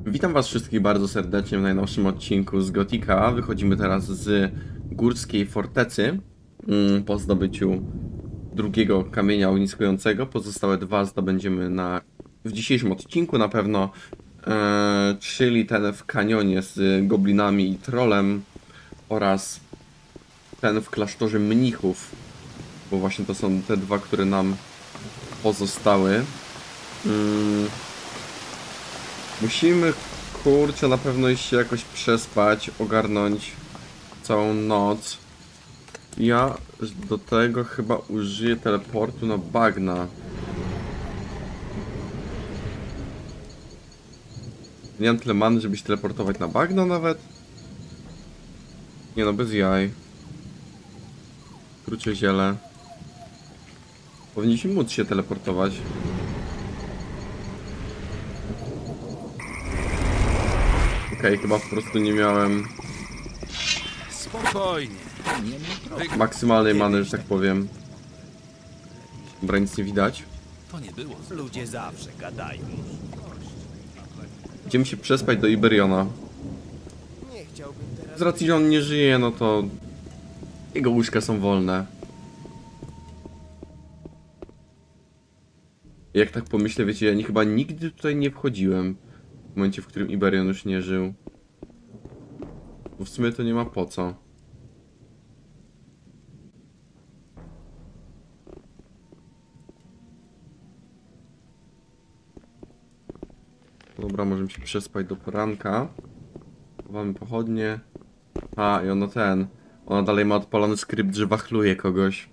Witam was wszystkich bardzo serdecznie w najnowszym odcinku z Gotika. Wychodzimy teraz z górskiej fortecy po zdobyciu drugiego kamienia ogniskującego. Pozostałe dwa zdobędziemy w dzisiejszym odcinku na pewno, czyli ten w kanionie z goblinami i trolem oraz ten w klasztorze mnichów, bo właśnie to są te dwa, które nam pozostały. Musimy, kurczę, na pewno iść się jakoś przespać, ogarnąć całą noc. Ja do tego chyba użyję teleportu na bagna. Nie mam tyle many, żeby się teleportować na bagna nawet. Nie no, bez jaj. Krucie ziele. Powinniśmy móc się teleportować. Okej, chyba po prostu nie miałem Spokojnie. maksymalnej many, że tak powiem. Dobra, nic nie widać. To nie było zbyt Ludzie zawsze gadają. Idziemy się przespać do Iberiona. Nie chciałbym teraz... Z racji, że on nie żyje, no to jego łóżka są wolne. Jak tak pomyślę, wiecie, ja chyba nigdy tutaj nie wchodziłem w momencie, w którym Iberion już nie żył. Bo w sumie to nie ma po co. Dobra, możemy się przespać do poranka. Chowamy pochodnie. A, i ona dalej ma odpalony skrypt, że wachluje kogoś.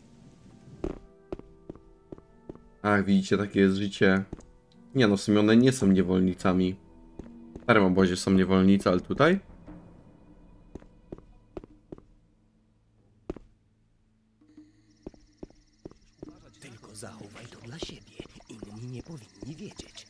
Ach, widzicie, takie jest życie. Nie no, w sumie one nie są niewolnicami. W starym obozie są niewolnicy, ale tutaj? Tylko zachowaj to dla siebie. Inni nie powinni wiedzieć.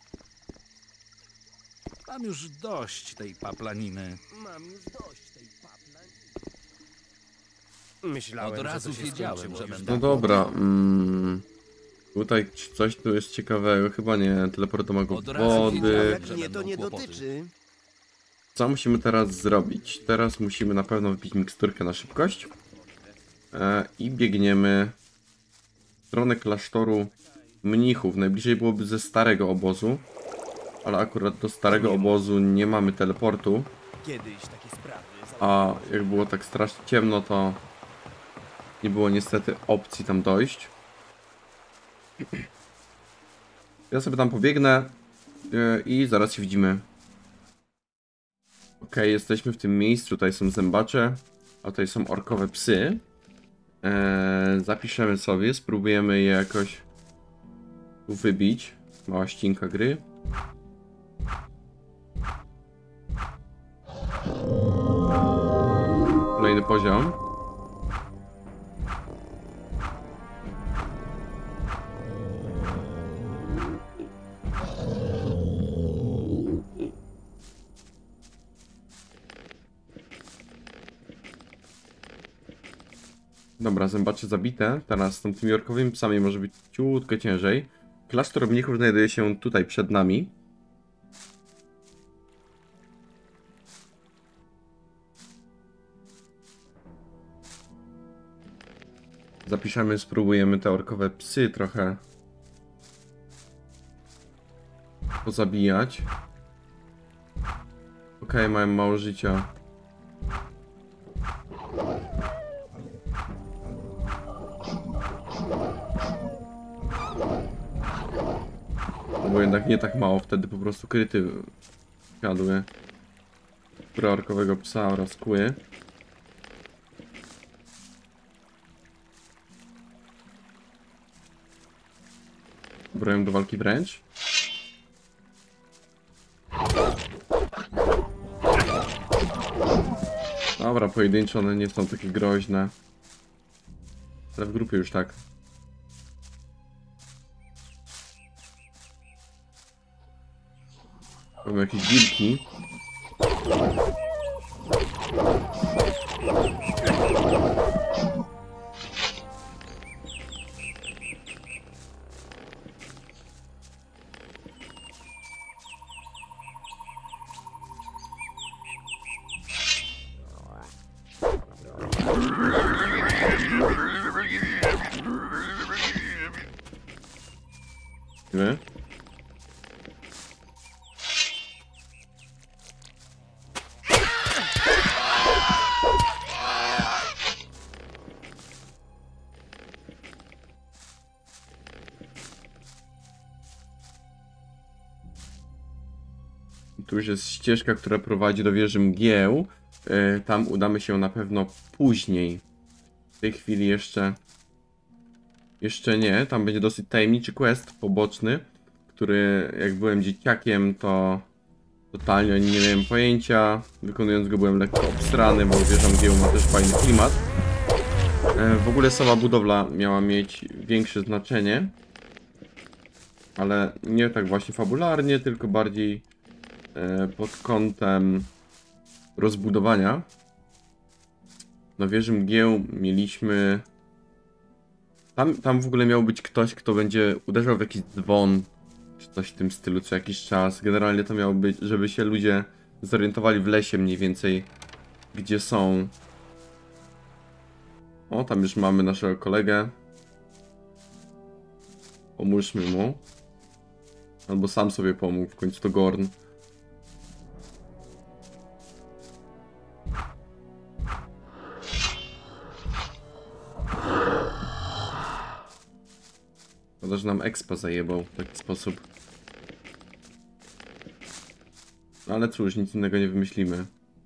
Mam już dość tej paplaniny. Mam już dość tej paplani. Myślałem, Od że razu to się wiedziałem, skończyło że już będę- No dobra, tutaj coś tu jest ciekawego, chyba nie, teleportowanego Od razu wody. wiedziałem. Jak że mnie to będą nie kłopoty. dotyczy. Co musimy teraz zrobić? Teraz musimy na pewno wypić miksturkę na szybkość. I biegniemy w stronę klasztoru mnichów. Najbliżej byłoby ze starego obozu. Ale akurat do starego obozu nie mamy teleportu. Kiedyś takie sprawy... A jak było tak strasznie ciemno, to nie było niestety opcji tam dojść. Ja sobie tam pobiegnę i zaraz się widzimy. Okej, jesteśmy w tym miejscu. Tutaj są zębacze, a tutaj są orkowe psy. Zapiszemy sobie, spróbujemy je jakoś tu wybić. Mała ścinka gry. Kolejny poziom. Dobra, zębacze zabite. Teraz z tymi orkowymi psami może być ciutko ciężej. Klasztor mnichów znajduje się tutaj przed nami. Zapiszemy, spróbujemy te orkowe psy trochę pozabijać. Okej, mają mało życia. Bo jednak nie tak mało, wtedy po prostu kryty siadły. Skóra orkowego psa oraz kły. Broją do walki wręcz. Dobra, pojedyncze one nie są takie groźne. Ale w grupie już tak. Mamy jakieś wilki. Tu już jest ścieżka, która prowadzi do wieży mgieł. Tam udamy się na pewno później. W tej chwili jeszcze nie. Tam będzie dosyć tajemniczy quest poboczny, który jak byłem dzieciakiem, to totalnie o nim nie miałem pojęcia. Wykonując go byłem lekko obsrany, bo wieża mgieł ma też fajny klimat. W ogóle sama budowla miała mieć większe znaczenie. Ale nie tak właśnie fabularnie, tylko bardziej pod kątem rozbudowania. Na wieży mgieł mieliśmy... Tam w ogóle miał być ktoś, kto będzie uderzał w jakiś dzwon, czy coś w tym stylu co jakiś czas. Generalnie to miało być, żeby się ludzie zorientowali w lesie mniej więcej, gdzie są. O, tam już mamy naszego kolegę. Pomóżmy mu. Albo sam sobie pomógł, w końcu to Gorn. Szkoda, że nam expa zajebał w taki sposób. No ale cóż, nic innego nie wymyślimy.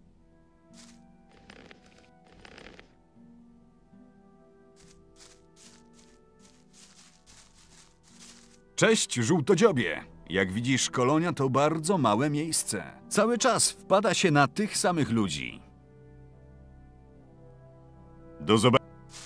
Cześć, żółtodziobie! Jak widzisz, kolonia to bardzo małe miejsce. Cały czas wpada się na tych samych ludzi. Do zobaczenia.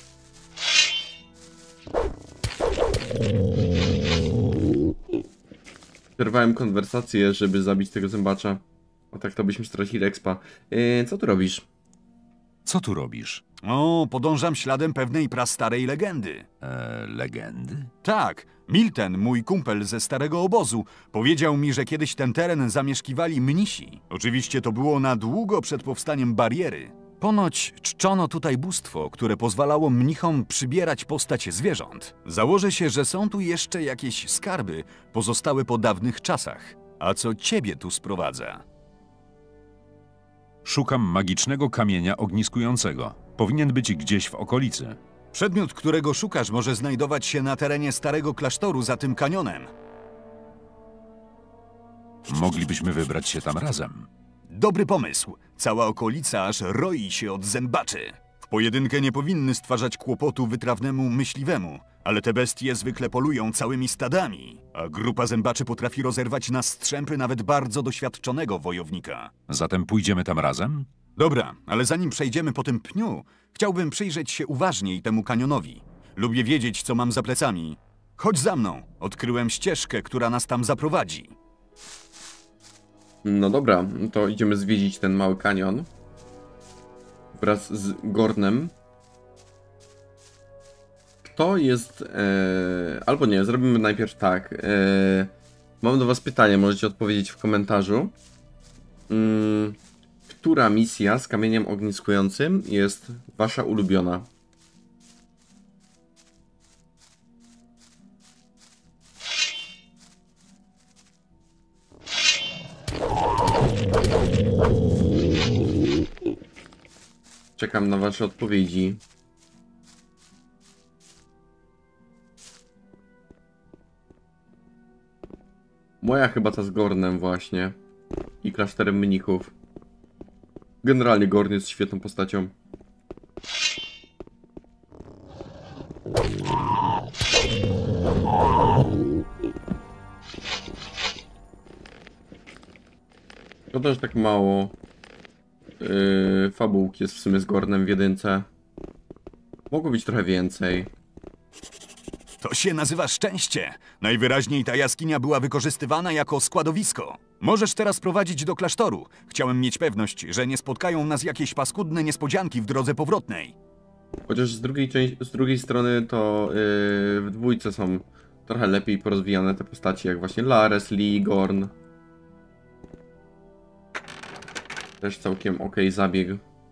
Przerwałem konwersację, żeby zabić tego zębacza. A tak to byśmy stracili expa. Co tu robisz? Co tu robisz? O, podążam śladem pewnej prastarej legendy. Legendy? Tak, Milten, mój kumpel ze starego obozu, powiedział mi, że kiedyś ten teren zamieszkiwali mnisi. Oczywiście to było na długo przed powstaniem bariery. Ponoć czczono tutaj bóstwo, które pozwalało mnichom przybierać postać zwierząt. Założę się, że są tu jeszcze jakieś skarby pozostałe po dawnych czasach. A co ciebie tu sprowadza? Szukam magicznego kamienia ogniskującego. Powinien być gdzieś w okolicy. Przedmiot, którego szukasz, może znajdować się na terenie starego klasztoru za tym kanionem. Moglibyśmy wybrać się tam razem. Dobry pomysł. Cała okolica aż roi się od zębaczy. W pojedynkę nie powinny stwarzać kłopotu wytrawnemu myśliwemu, ale te bestie zwykle polują całymi stadami, a grupa zębaczy potrafi rozerwać na strzępy nawet bardzo doświadczonego wojownika. Zatem pójdziemy tam razem? Dobra, ale zanim przejdziemy po tym pniu, chciałbym przyjrzeć się uważniej temu kanionowi. Lubię wiedzieć, co mam za plecami. Chodź za mną. Odkryłem ścieżkę, która nas tam zaprowadzi. No dobra, to idziemy zwiedzić ten mały kanion. Wraz z Gornem. Kto jest... albo nie, zrobimy najpierw tak. Mam do was pytanie, możecie odpowiedzieć w komentarzu. Która misja z kamieniem ogniskującym jest wasza ulubiona? Czekam na wasze odpowiedzi. Moja chyba ta z Gornem właśnie. I klasztorem mnichów. Generalnie Gorn jest świetną postacią. To też tak mało fabułki jest w sumie z Gornem w jedynce. Mogło być trochę więcej. To się nazywa szczęście. Najwyraźniej ta jaskinia była wykorzystywana jako składowisko. Możesz teraz prowadzić do klasztoru. Chciałem mieć pewność, że nie spotkają nas jakieś paskudne niespodzianki w drodze powrotnej. Chociaż z drugiej strony to w dwójce są trochę lepiej porozwijane te postacie, jak właśnie Lares, Lee, Gorn. Też całkiem ok zabieg.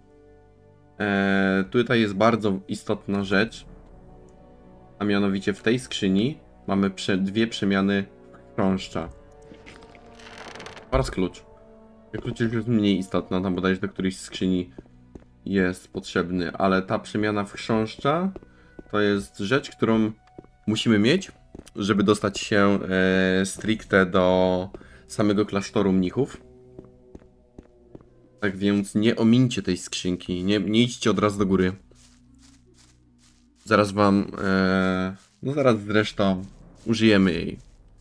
Tutaj jest bardzo istotna rzecz. A mianowicie w tej skrzyni mamy dwie przemiany chrząszcza. Oraz klucz. Klucz jest mniej istotna, tam bodajże do którejś skrzyni jest potrzebny, ale ta przemiana w chrząszcza to jest rzecz, którą musimy mieć, żeby dostać się stricte do samego klasztoru mnichów. Tak więc nie omińcie tej skrzynki. Nie idźcie od razu do góry. Zaraz wam... no zaraz zresztą użyjemy jej.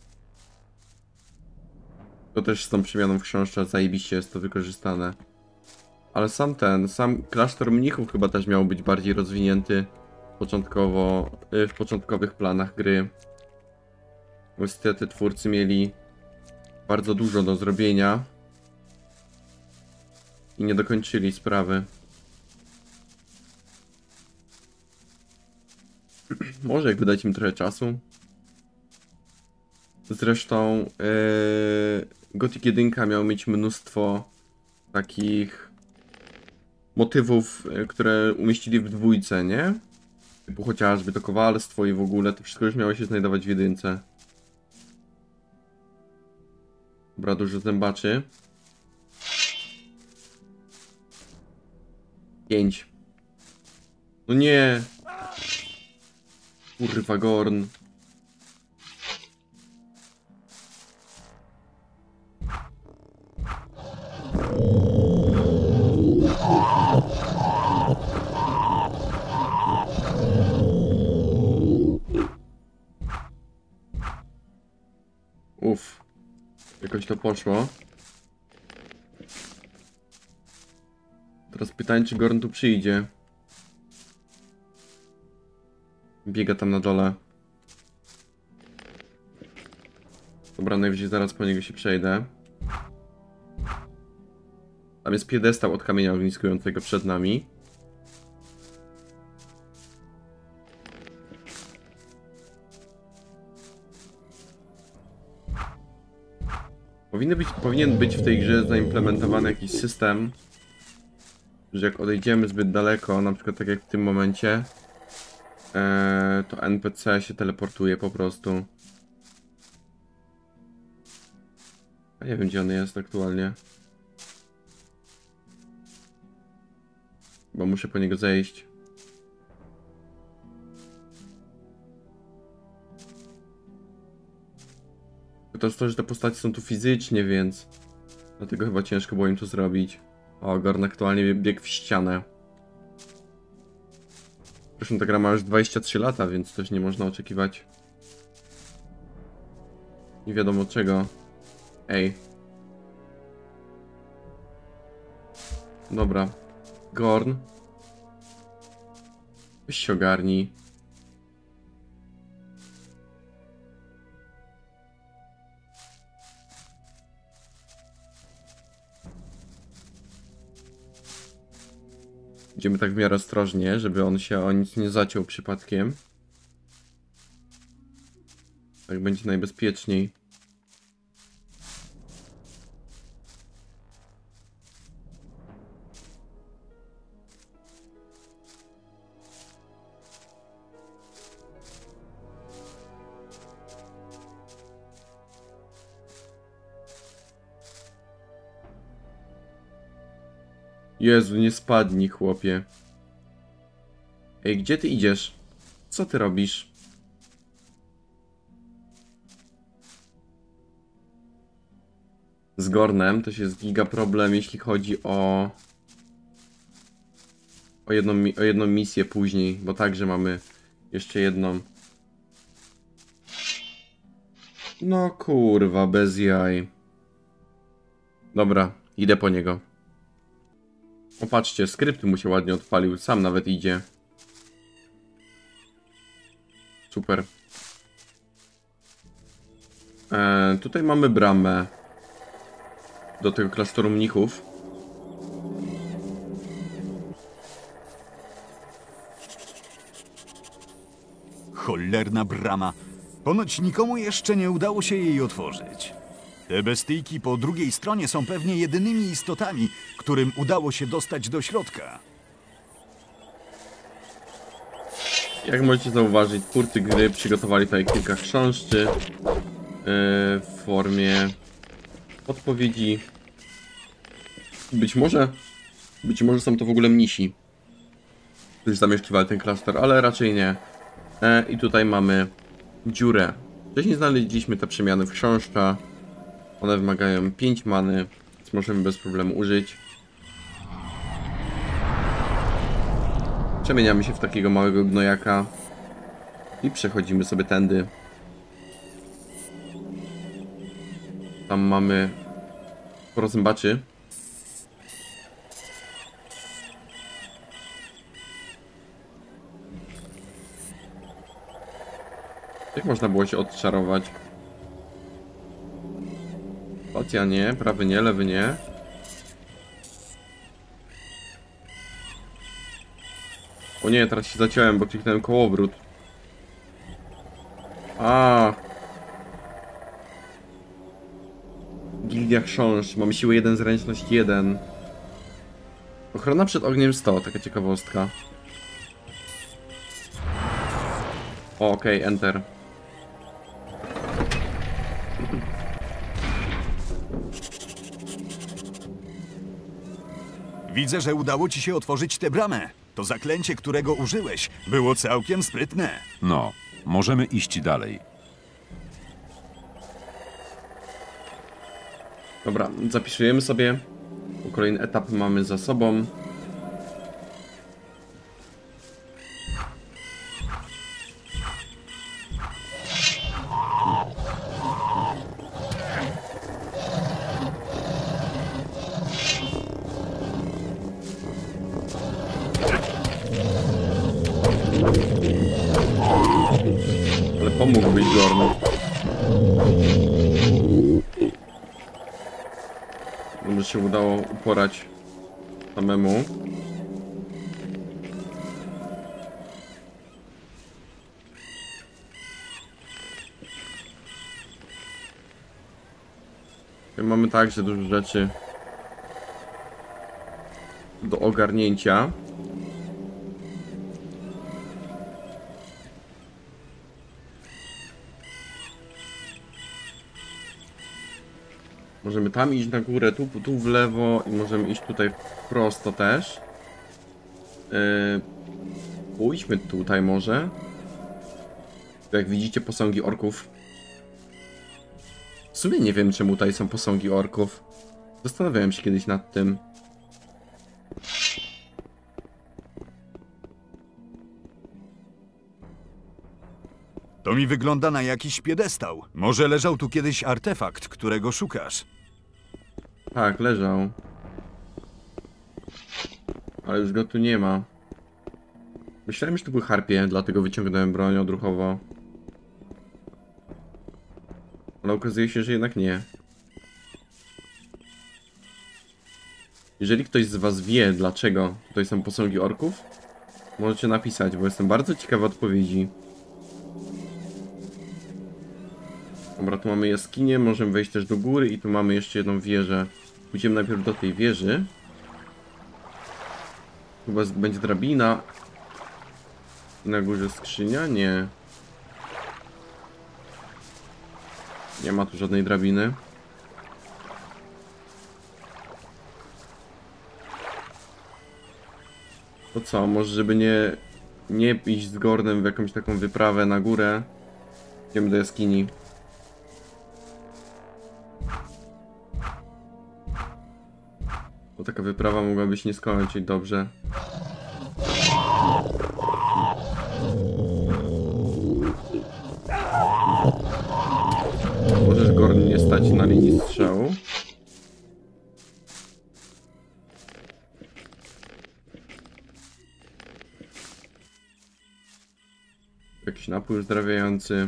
To też z tą przemianą w książce zajebiście jest to wykorzystane. Ale sam klasztor mnichów chyba też miał być bardziej rozwinięty początkowo, w początkowych planach gry. Niestety twórcy mieli bardzo dużo do zrobienia i nie dokończyli sprawy. Może jakby dać im trochę czasu. Zresztą Gothic 1 miał mieć mnóstwo takich motywów, które umieścili w dwójce, nie? Typu chociażby to kowalstwo i w ogóle to wszystko już miało się znajdować w jedynce. Dobra, dużo zębaczy. 5. No nie! Kurwa, Gorn. Uff. Jakoś to poszło. Teraz pytanie, czy Gorn tu przyjdzie. Biega tam na dole. Dobra, najwyżej zaraz po niego się przejdę. Tam jest piedestał od kamienia ogniskującego przed nami. Powinien być w tej grze zaimplementowany jakiś system, że jak odejdziemy zbyt daleko, na przykład tak jak w tym momencie, to NPC się teleportuje po prostu. A nie wiem, gdzie on jest aktualnie. Bo muszę po niego zejść. To jest to, że te postacie są tu fizycznie, więc dlatego chyba ciężko było im to zrobić. O, Gorn aktualnie biegł w ścianę. Zresztą ta gra ma już 23 lata, więc też nie można oczekiwać nie wiadomo czego. Ej. Dobra. Gorn. Weź się ogarnij. Idziemy tak w miarę ostrożnie, żeby on się o nic nie zaciął przypadkiem. Tak będzie najbezpieczniej. Jezu, nie spadnij, chłopie. Ej, gdzie ty idziesz? Co ty robisz? Z Gornem to jest giga problem, jeśli chodzi o jedną misję później, bo także mamy jeszcze jedną. No kurwa, bez jaj. Dobra, idę po niego. Opatrzcie, skrypt mu się ładnie odpalił, sam nawet idzie. Super. Tutaj mamy bramę do tego klasztoru mnichów. Cholerna brama. Ponoć nikomu jeszcze nie udało się jej otworzyć. Te bestyjki po drugiej stronie są pewnie jedynymi istotami, którym udało się dostać do środka. Jak możecie zauważyć, twórcy gry przygotowali tutaj kilka chrząszczy w formie odpowiedzi. Być może są to w ogóle mnisi, którzy zamieszkiwali ten klasztor, ale raczej nie. I tutaj mamy dziurę. Wcześniej znaleźliśmy te przemiany w chrząszcza. One wymagają 5 many, więc możemy bez problemu użyć. Przemieniamy się w takiego małego gnojaka i przechodzimy sobie tędy. Tam mamy sporo zębaczy. Jak można było się odczarować? Spacja nie, prawy nie, lewy nie. O nie, teraz się zaciąłem, bo kliknąłem kołowrót. A. Gildia Chrząszcz. Mamy siłę 1, zręczność 1. Ochrona przed ogniem 100, taka ciekawostka. O, okej, enter. Widzę, że udało ci się otworzyć tę bramę. To zaklęcie, którego użyłeś, było całkiem sprytne. No, możemy iść dalej. Dobra, zapisujemy sobie. Kolejny etap mamy za sobą. Ale pomógłbyś Gorn. Może się udało uporać samemu. Mamy także dużo rzeczy do ogarnięcia. Możemy tam iść na górę, tu w lewo i możemy iść tutaj prosto też. Pójdźmy tutaj może. Jak widzicie, posągi orków. W sumie nie wiem, czemu tutaj są posągi orków. Zastanawiałem się kiedyś nad tym. To mi wygląda na jakiś piedestał. Może leżał tu kiedyś artefakt, którego szukasz. Tak, leżał. Ale już go tu nie ma. Myślałem, że to były harpie, dlatego wyciągnąłem broń odruchowo. Ale okazuje się, że jednak nie. Jeżeli ktoś z was wie, dlaczego tutaj są posągi orków, możecie napisać, bo jestem bardzo ciekawy odpowiedzi. Dobra, tu mamy jaskinię, możemy wejść też do góry i tu mamy jeszcze jedną wieżę. Pójdziemy najpierw do tej wieży. Chyba będzie drabina. I na górze skrzynia? Nie. Nie ma tu żadnej drabiny. To co, może żeby nie iść z Gornem w jakąś taką wyprawę na górę, idziemy do jaskini. Bo taka wyprawa mogłaby się nie skończyć dobrze. Możesz Gorn nie stać na linii strzału. Jakiś napój uzdrawiający.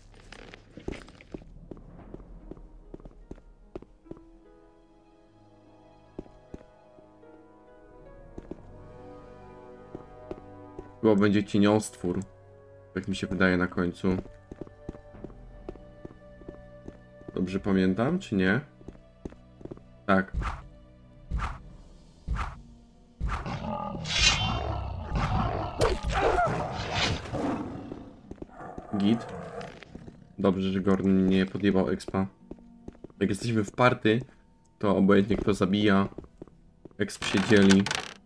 Chyba będzie cieniostwór. Tak mi się wydaje na końcu. Dobrze pamiętam, czy nie? Tak. Git. Dobrze, że Gorn nie podjebał expa. Jak jesteśmy w party, to obojętnie kto zabija, exp się dzieli.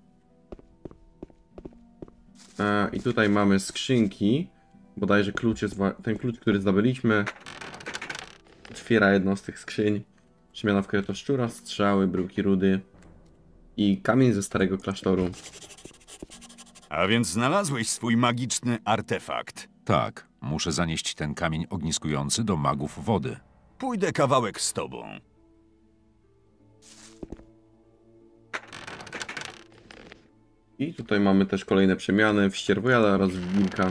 I tutaj mamy skrzynki. Bodajże klucz jest ten klucz, który zdobyliśmy. Otwiera jedną z tych skrzyń. Przemiana w kretoszczura, strzały, bryłki rudy i kamień ze starego klasztoru. A więc znalazłeś swój magiczny artefakt. Tak, muszę zanieść ten kamień ogniskujący do magów wody. Pójdę kawałek z tobą. I tutaj mamy też kolejne przemiany w ścierwojada oraz w wilka.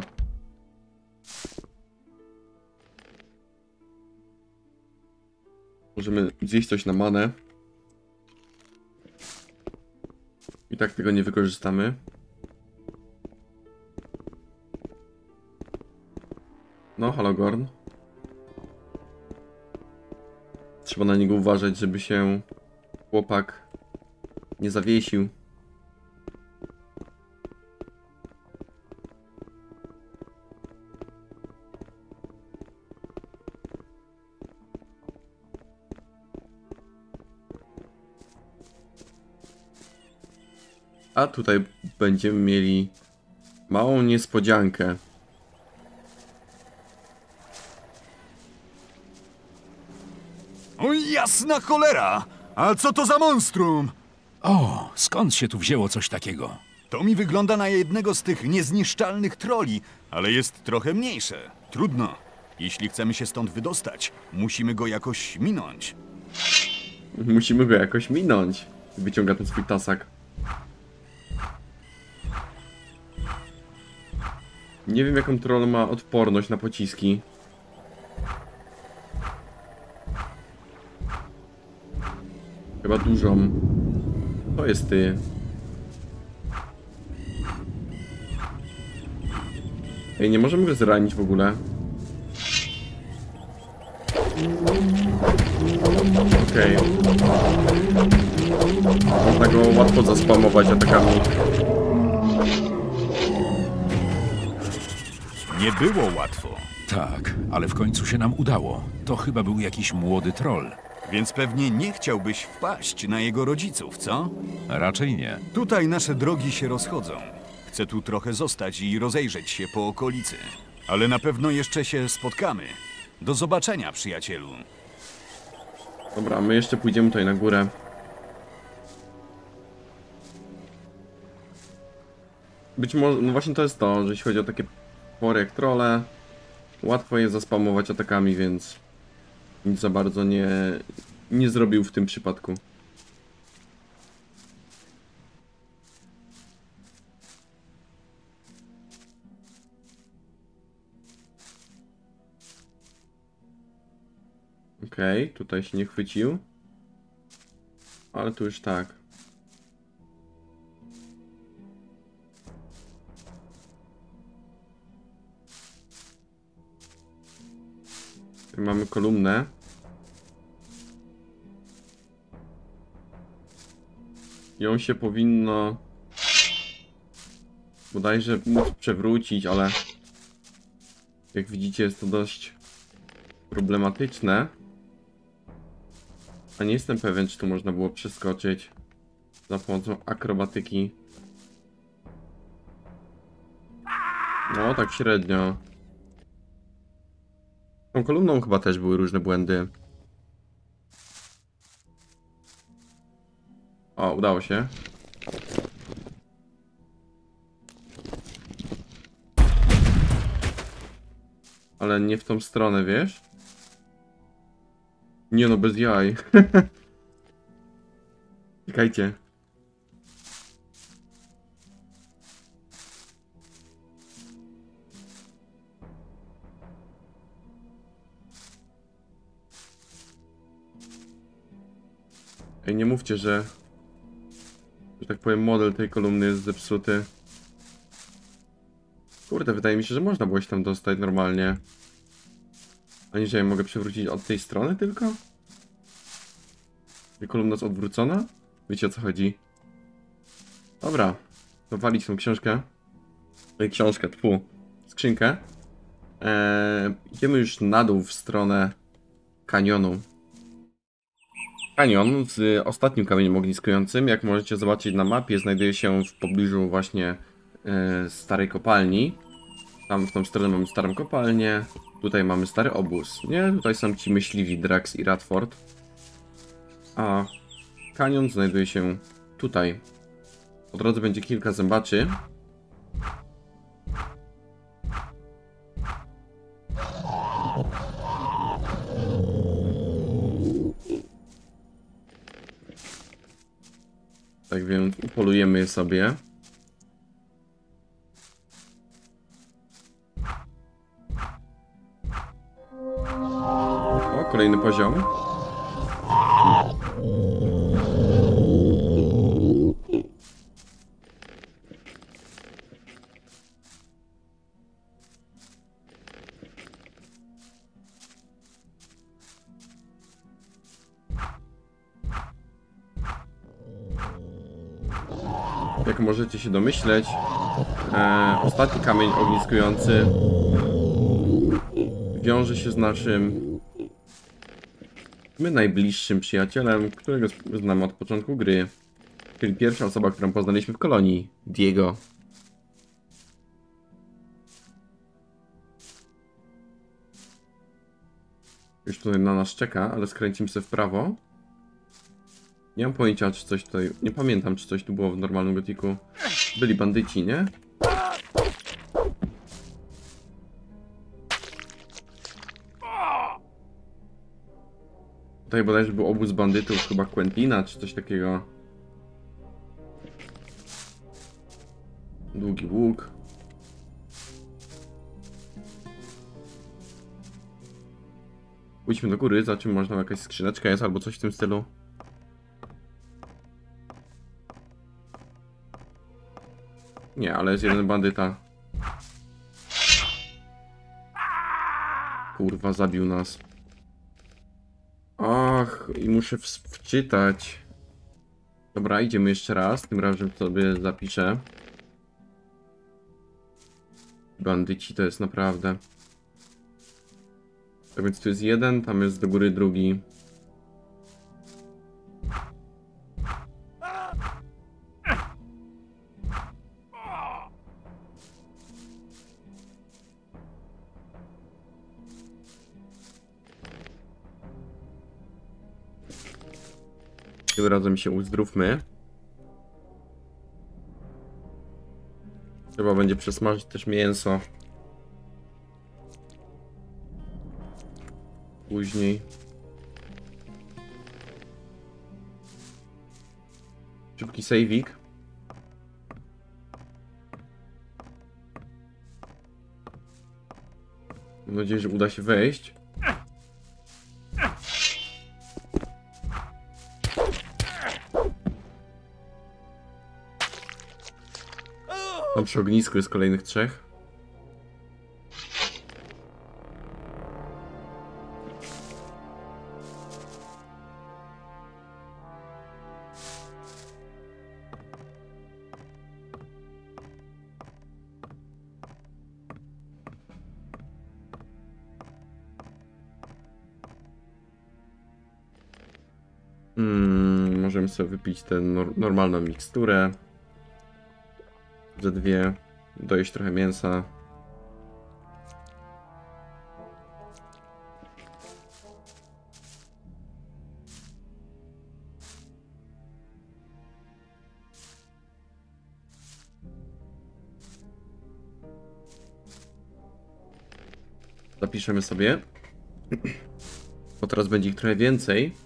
Możemy zjeść coś na manę. I tak tego nie wykorzystamy. No, Halogorn. Trzeba na niego uważać, żeby się chłopak nie zawiesił. A tutaj będziemy mieli małą niespodziankę. O jasna cholera! A co to za monstrum? O, skąd się tu wzięło coś takiego? To mi wygląda na jednego z tych niezniszczalnych troli, ale jest trochę mniejsze. Trudno. Jeśli chcemy się stąd wydostać, musimy go jakoś minąć. Musimy go jakoś minąć. Wyciąga ten swój tasak. Nie wiem, jaką troll ma odporność na pociski. Chyba dużą. To jest ty. Ej, nie możemy go zranić w ogóle. Okej. Można go łatwo zaspamować atakami. Nie było łatwo, Tak, ale w końcu się nam udało. To chyba był jakiś młody troll. więc pewnie nie chciałbyś wpaść na jego rodziców, co? Raczej nie. Tutaj nasze drogi się rozchodzą. Chcę tu trochę zostać i rozejrzeć się po okolicy. Ale na pewno jeszcze się spotkamy. Do zobaczenia, przyjacielu. Dobra, my jeszcze pójdziemy tutaj na górę. Być może, no właśnie to jest to, że jeśli chodzi o takie pory jak trolle, łatwo je zaspamować atakami, więc nic za bardzo nie zrobił w tym przypadku. Okej, tutaj się nie chwycił. Ale tu już tak. Tutaj mamy kolumnę. Ją się powinno bodajże móc przewrócić, ale jak widzicie jest to dość problematyczne. A nie jestem pewien, czy tu można było przeskoczyć za pomocą akrobatyki. No, tak średnio. Z tą kolumną chyba też były różne błędy. O, udało się. Ale nie w tą stronę, wiesz? Nie no, bez jaj. Czekajcie. Ej, nie mówcie, że tak powiem, model tej kolumny jest zepsuty. Kurde, wydaje mi się, że można było się tam dostać normalnie. A nie, że ja mogę przewrócić od tej strony tylko? I kolumna jest odwrócona? Wiecie, o co chodzi? Dobra, to walić tą książkę. Książkę, tfu, skrzynkę. Idziemy już na dół w stronę kanionu. Kanion z ostatnim kamieniem ogniskującym, jak możecie zobaczyć na mapie, znajduje się w pobliżu właśnie starej kopalni. Tam w tą stronę mamy starą kopalnię. Tutaj mamy stary obóz. Nie, tutaj są ci myśliwi Drax i Radford. A kanion znajduje się tutaj. Po drodze będzie kilka zębaczy. Tak więc upolujemy je sobie. O, kolejny poziom. Jak możecie się domyśleć, ostatni kamień ogniskujący wiąże się z naszym najbliższym przyjacielem, którego znamy od początku gry. Czyli pierwsza osoba, którą poznaliśmy w kolonii, Diego. Już tutaj na nas czeka, ale skręcimy sobie w prawo. Nie mam pojęcia, czy coś tutaj... Nie pamiętam, czy coś tu było w normalnym gotiku. Byli bandyci, nie? Tutaj bodajże był obóz bandytów, chyba Quentina, czy coś takiego. Długi łuk. Pójdźmy do góry, za czym można jakaś skrzyneczka jest, albo coś w tym stylu. Nie, ale jest jeden bandyta. Kurwa, zabił nas. Ach, i muszę wczytać. Dobra, idziemy jeszcze raz. Tym razem sobie zapiszę. Bandyci to jest naprawdę. Tak więc tu jest jeden, tam jest do góry drugi. Tym razem się uzdrówmy. Trzeba będzie przesmażyć też mięso. Później. Szybki saveik. Mam nadzieję, że uda się wejść. Tam przy ognisku jest kolejnych 3. Możemy sobie wypić tę normalną miksturę. Ze 2. Dojeść trochę mięsa. Zapiszemy sobie. Bo teraz będzie ich trochę więcej.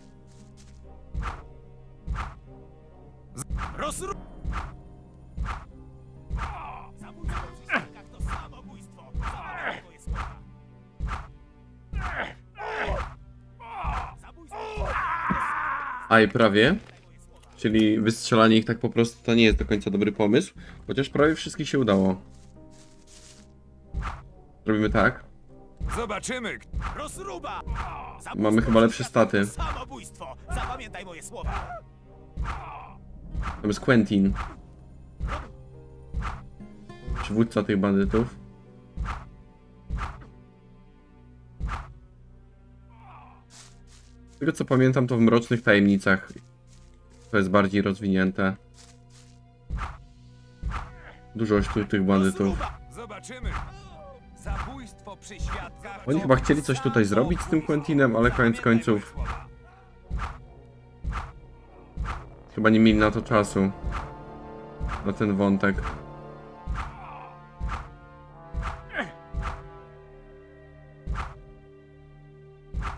Aj, prawie. Czyli wystrzelanie ich tak po prostu to nie jest do końca dobry pomysł. Chociaż prawie wszystkich się udało. Robimy tak. Zobaczymy. Rozruba! Mamy chyba lepsze staty. Samobójstwo! Zapamiętaj moje słowa! Tam jest Quentin. Przywódca tych bandytów. Z tego co pamiętam, to w Mrocznych Tajemnicach to jest bardziej rozwinięte. Dużo już tu tych bandytów. Zobaczymy. Zabójstwo przy świadkach. Oni chyba chcieli coś tutaj zrobić z tym Quentinem, ale koniec końców chyba nie mieli na to czasu. Na ten wątek.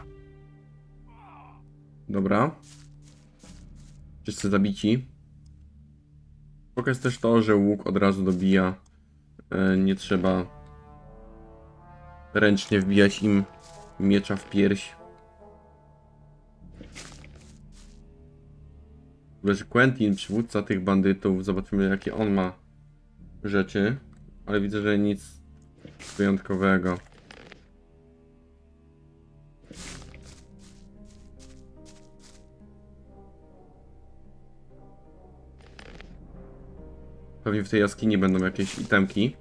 Dobra. Wszyscy zabici. Spoko jest też to, że łuk od razu dobija. Nie trzeba ręcznie wbijać im miecza w pierś. Że Quentin, przywódca tych bandytów, zobaczymy jakie on ma rzeczy, ale widzę, że nic wyjątkowego. Pewnie w tej jaskini będą jakieś itemki.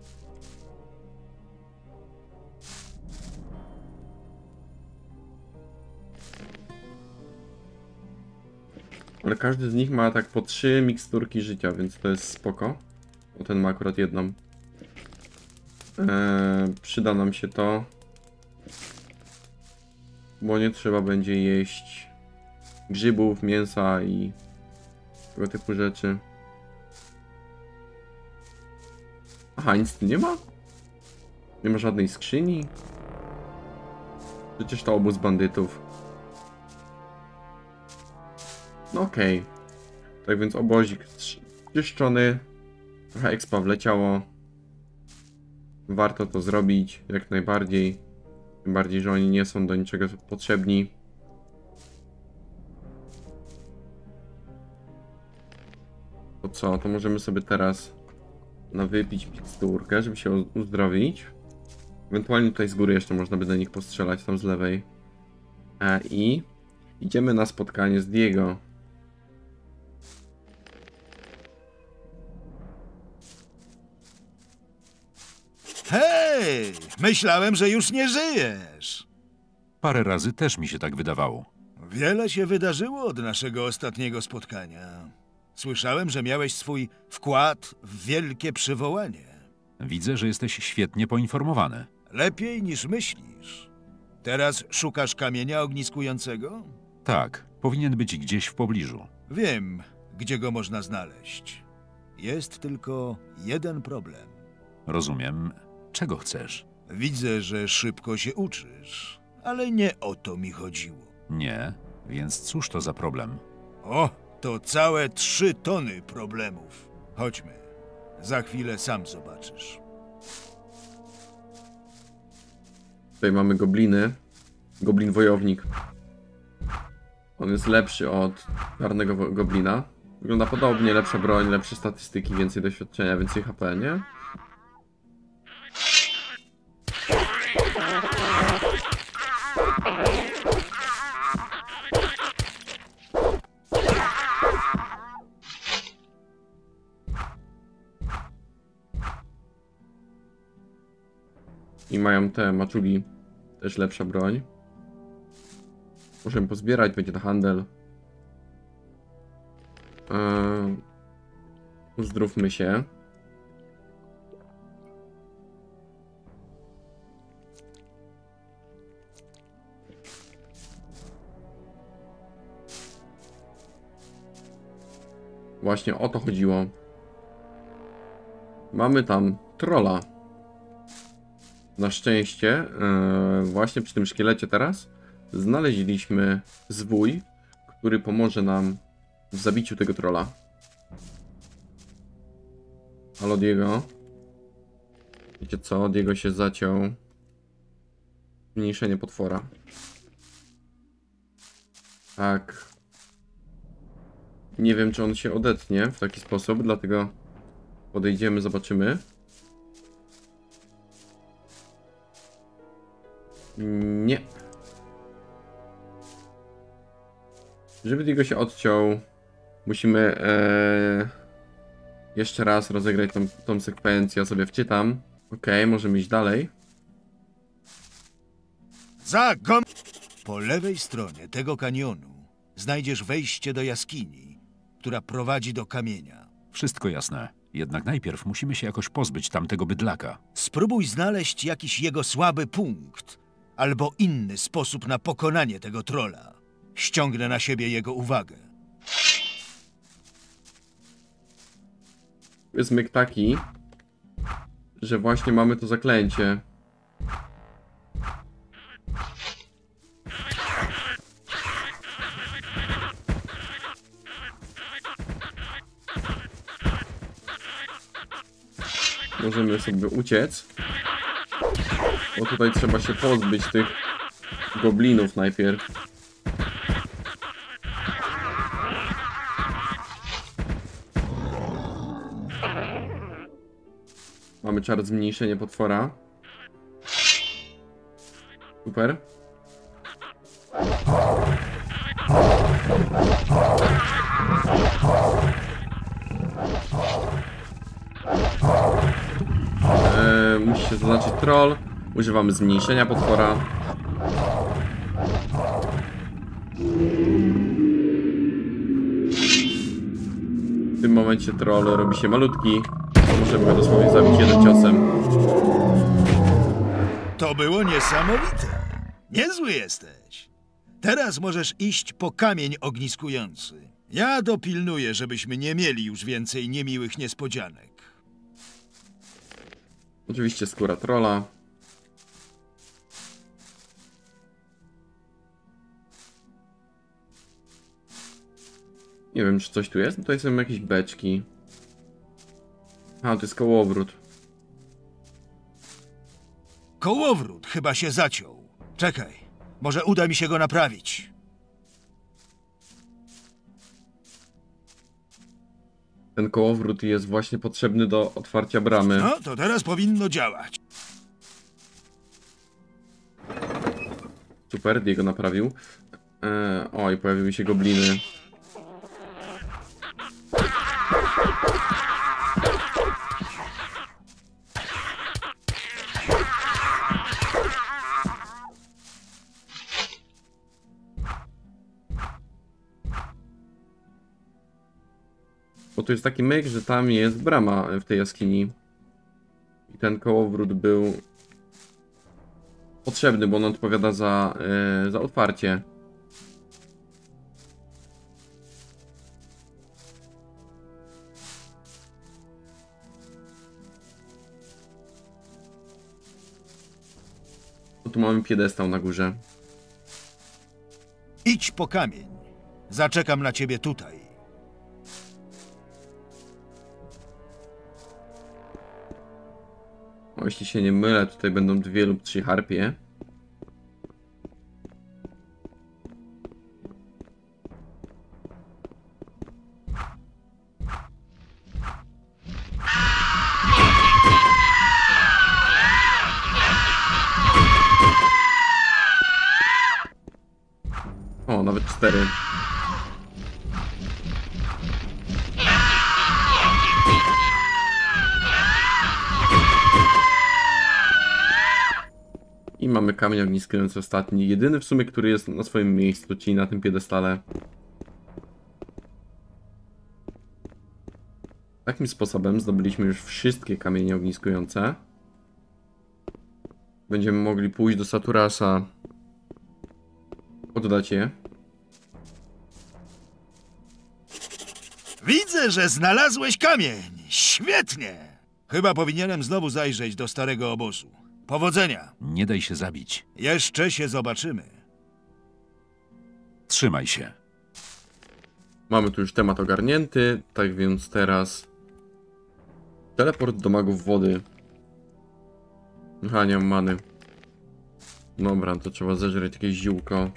Ale każdy z nich ma tak po 3 miksturki życia, więc to jest spoko. O, ten ma akurat jedną. Przyda nam się to. Bo nie trzeba będzie jeść grzybów, mięsa i tego typu rzeczy. Aha, nic tu nie ma? Nie ma żadnej skrzyni? Przecież to obóz bandytów. No okej. Tak więc obozik czyszczony. Trochę expa wleciało. Warto to zrobić, jak najbardziej. Tym bardziej, że oni nie są do niczego potrzebni. To co? To możemy sobie teraz wypić miksturkę, żeby się uzdrowić. Ewentualnie tutaj z góry jeszcze można by do nich postrzelać, tam z lewej. I idziemy na spotkanie z Diego. Hej! Myślałem, że już nie żyjesz. Parę razy też mi się tak wydawało. Wiele się wydarzyło od naszego ostatniego spotkania. Słyszałem, że miałeś swój wkład w wielkie przywołanie. Widzę, że jesteś świetnie poinformowany. Lepiej niż myślisz. Teraz szukasz kamienia ogniskującego? Tak, powinien być gdzieś w pobliżu. Wiem, gdzie go można znaleźć. Jest tylko jeden problem. Rozumiem. Czego chcesz? Widzę, że szybko się uczysz, ale nie o to mi chodziło. Nie, więc cóż to za problem? O, to całe 3 tony problemów. Chodźmy. Za chwilę sam zobaczysz. Tutaj mamy gobliny. Goblin wojownik. On jest lepszy od czarnego goblina. Wygląda podobnie, lepsza broń, lepsze statystyki, więcej doświadczenia, więcej HP, nie? I mają te maczuli, też lepsza broń. Możemy pozbierać, będzie na handel. Uzdrówmy się. Właśnie o to chodziło. Mamy tam trolla. Na szczęście, właśnie przy tym szkielecie teraz znaleźliśmy zwój, który pomoże nam w zabiciu tego trolla. Halo Diego. Wiecie co? Diego się zaciął. Zmniejszenie potwora. Tak. Nie wiem, czy on się odetnie w taki sposób, dlatego podejdziemy, zobaczymy. Nie. Żeby Diego się odciął, musimy jeszcze raz rozegrać tą sekwencję. Ja sobie wczytam. Okej, możemy iść dalej. Po lewej stronie tego kanionu znajdziesz wejście do jaskini, która prowadzi do kamienia. Wszystko jasne. Jednak najpierw musimy się jakoś pozbyć tamtego bydlaka. Spróbuj znaleźć jakiś jego słaby punkt, albo inny sposób na pokonanie tego trolla. Ściągnę na siebie jego uwagę. Jest myk taki, że właśnie mamy to zaklęcie. możemy sobie uciec. Bo tutaj trzeba się pozbyć tych goblinów najpierw. Mamy czar zmniejszenie potwora. Super. Musi się zaznaczyć troll. Używamy zmniejszenia potwora. W tym momencie troll robi się malutki. Możemy go dosłownie zabić jednym ciosem. To było niesamowite. Niezły jesteś. Teraz możesz iść po kamień ogniskujący. Ja dopilnuję, żebyśmy nie mieli już więcej niemiłych niespodzianek. Oczywiście skóra trolla. Nie wiem, czy coś tu jest. Tutaj są jakieś beczki. A, to jest kołowrót. Kołowrót chyba się zaciął. Czekaj, może uda mi się go naprawić. Ten kołowrót jest właśnie potrzebny do otwarcia bramy. No, to teraz powinno działać. Super, Diego naprawił. Oj, pojawiły się gobliny. Bo to jest taki myk, że tam jest brama w tej jaskini. I ten kołowrót był potrzebny, bo on odpowiada za otwarcie. No tu mamy piedestał na górze. Idź po kamień. Zaczekam na ciebie tutaj. O, jeśli się nie mylę, tutaj będą 2 lub 3 harpie. O, nawet 4. I mamy kamień ogniskujący ostatni. Jedyny w sumie, który jest na swoim miejscu, czyli na tym piedestale. Takim sposobem zdobyliśmy już wszystkie kamienie ogniskujące. Będziemy mogli pójść do Saturasa, oddać je. Widzę, że znalazłeś kamień. Świetnie. Chyba powinienem znowu zajrzeć do starego obozu. Powodzenia. Nie daj się zabić. Jeszcze się zobaczymy. Trzymaj się. Mamy tu już temat ogarnięty, tak więc teraz teleport do magów wody. Aha, nie mam many. Dobra, to trzeba zeżreć jakieś ziółko.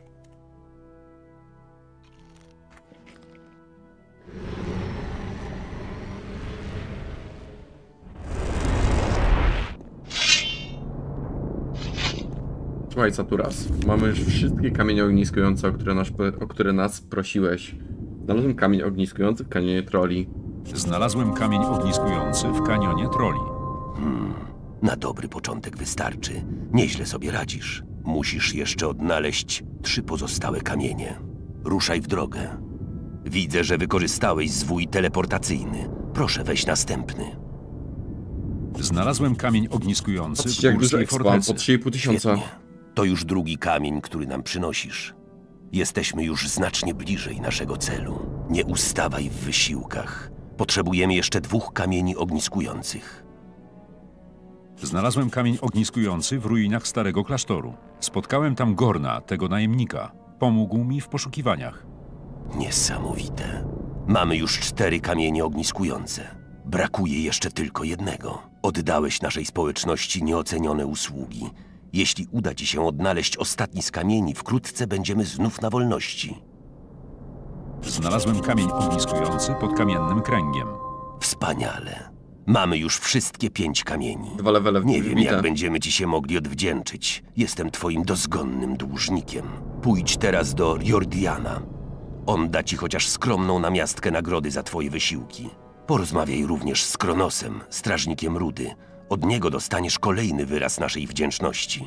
Słuchaj, Saturas, mamy już wszystkie kamienie ogniskujące, o które nas prosiłeś. Znalazłem kamień ogniskujący w kanionie troli. Znalazłem kamień ogniskujący w kanionie troli. Na dobry początek wystarczy. Nieźle sobie radzisz. Musisz jeszcze odnaleźć 3 pozostałe kamienie. Ruszaj w drogę. Widzę, że wykorzystałeś zwój teleportacyjny. Proszę, weź następny. Znalazłem kamień ogniskujący Patrzcie, w jak dużo górskiej expa, po fortecy. 3,5 tysiąca. Świetnie. To już drugi kamień, który nam przynosisz. Jesteśmy już znacznie bliżej naszego celu. Nie ustawaj w wysiłkach. Potrzebujemy jeszcze 2 kamieni ogniskujących. Znalazłem kamień ogniskujący w ruinach starego klasztoru. Spotkałem tam Gorna, tego najemnika. Pomógł mi w poszukiwaniach. Niesamowite. Mamy już 4 kamienie ogniskujące. Brakuje jeszcze tylko jednego. Oddałeś naszej społeczności nieocenione usługi. Jeśli uda ci się odnaleźć ostatni z kamieni, wkrótce będziemy znów na wolności. Znalazłem kamień ogniskujący pod kamiennym kręgiem. Wspaniale. Mamy już wszystkie 5 kamieni. 2 levele Nie wiem, wbite. jak będziemy ci się mogli odwdzięczyć. Jestem twoim dozgonnym dłużnikiem. Pójdź teraz do Jordiana. On da ci chociaż skromną namiastkę nagrody za twoje wysiłki. Porozmawiaj również z Kronosem, strażnikiem rudy. Od niego dostaniesz kolejny wyraz naszej wdzięczności.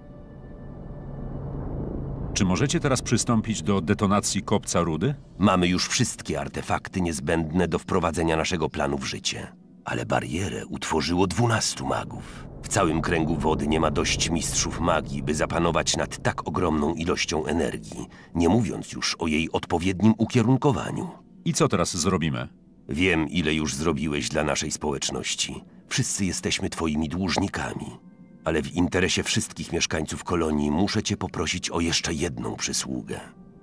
Czy możecie teraz przystąpić do detonacji kopca rudy? Mamy już wszystkie artefakty niezbędne do wprowadzenia naszego planu w życie. Ale barierę utworzyło 12 magów. W całym kręgu wody nie ma dość mistrzów magii, by zapanować nad tak ogromną ilością energii, nie mówiąc już o jej odpowiednim ukierunkowaniu. I co teraz zrobimy? Wiem, ile już zrobiłeś dla naszej społeczności. Wszyscy jesteśmy twoimi dłużnikami. Ale w interesie wszystkich mieszkańców kolonii muszę cię poprosić o jeszcze jedną przysługę.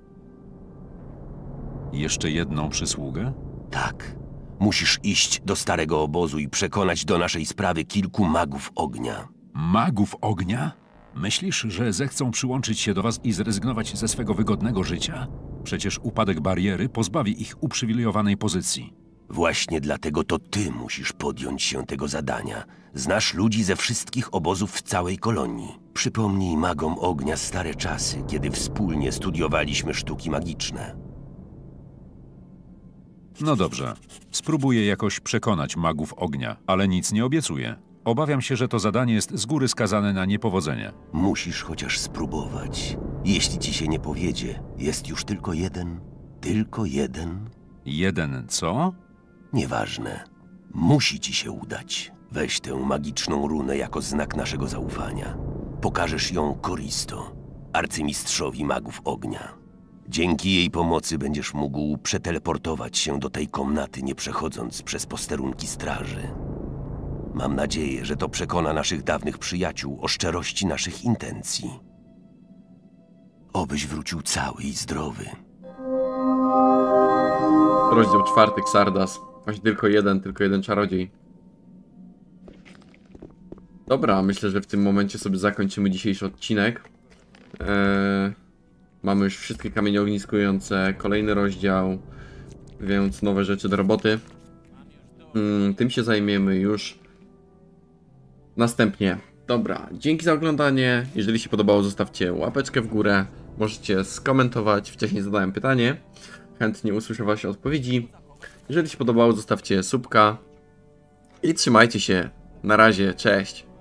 Jeszcze jedną przysługę? Tak. Musisz iść do starego obozu i przekonać do naszej sprawy kilku magów ognia. Magów ognia? Myślisz, że zechcą przyłączyć się do was i zrezygnować ze swego wygodnego życia? Przecież upadek bariery pozbawi ich uprzywilejowanej pozycji. Właśnie dlatego to ty musisz podjąć się tego zadania. Znasz ludzi ze wszystkich obozów w całej kolonii. Przypomnij magom ognia stare czasy, kiedy wspólnie studiowaliśmy sztuki magiczne. No dobrze. Spróbuję jakoś przekonać magów ognia, ale nic nie obiecuję. Obawiam się, że to zadanie jest z góry skazane na niepowodzenie. Musisz chociaż spróbować. Jeśli ci się nie powiedzie, jest już tylko jeden. Tylko jeden. Jeden co? Nieważne. Musi ci się udać. Weź tę magiczną runę jako znak naszego zaufania. Pokażesz ją Koristo, arcymistrzowi magów ognia. Dzięki jej pomocy będziesz mógł przeteleportować się do tej komnaty, nie przechodząc przez posterunki straży. Mam nadzieję, że to przekona naszych dawnych przyjaciół o szczerości naszych intencji. Obyś wrócił cały i zdrowy. Rozdział 4, Xardas. Właśnie tylko jeden czarodziej. Dobra, myślę, że w tym momencie sobie zakończymy dzisiejszy odcinek. Mamy już wszystkie kamienie ogniskujące, kolejny rozdział, więc nowe rzeczy do roboty. Tym się zajmiemy już następnie. Dobra, dzięki za oglądanie. Jeżeli się podobało, zostawcie łapeczkę w górę. Możecie skomentować. Wcześniej zadałem pytanie. Chętnie usłyszę wasze odpowiedzi. Jeżeli się podobało, zostawcie subka. I trzymajcie się. Na razie, cześć.